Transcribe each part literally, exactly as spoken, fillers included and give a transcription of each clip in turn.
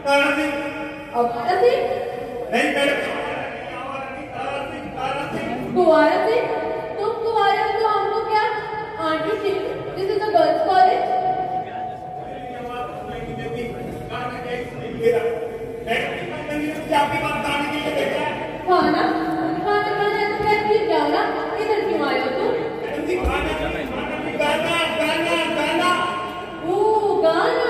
अवारा सिंह? नहीं मैडम, कुंवारा सिंह? तुम कुंवारा हो तो हमको क्या? Aren't you sure this is a girls' college? खाना खाना खाना है तो मैं फिर जाओ ना। इधर क्यों आए हो तुम? गाना गाना गाना। ओ गाना।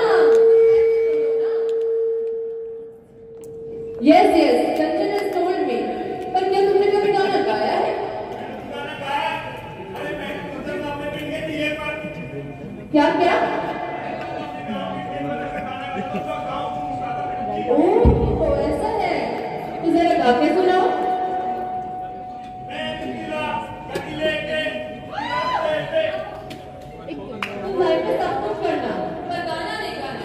Yes yes, Kanchan has told me. पर क्या तुमने कभी गाना गाया है? गाना गाया? अरे मैंने उधर गाँव में भी गए थे ये पर। क्या क्या? ओह ऐसा है। तो जरा गा के सुनाओ। तुम भाई पे सब कुछ करना पर गाना नहीं गाना।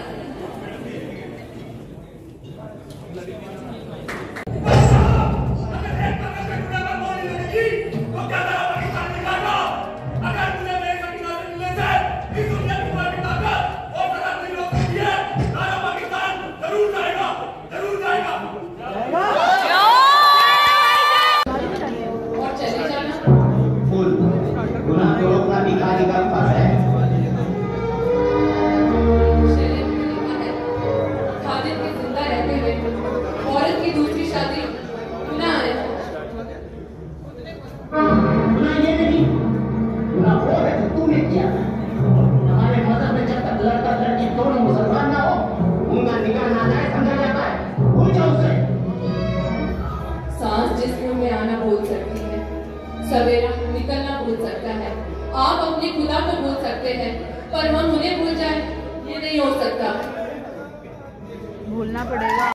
बोल सकती है, सवेरा निकलना भूल सकता है, आप अपने खुदा को भूल सकते हैं, पर हम उन्हें भूल जाएं, ये नहीं हो सकता। भूलना पड़ेगा।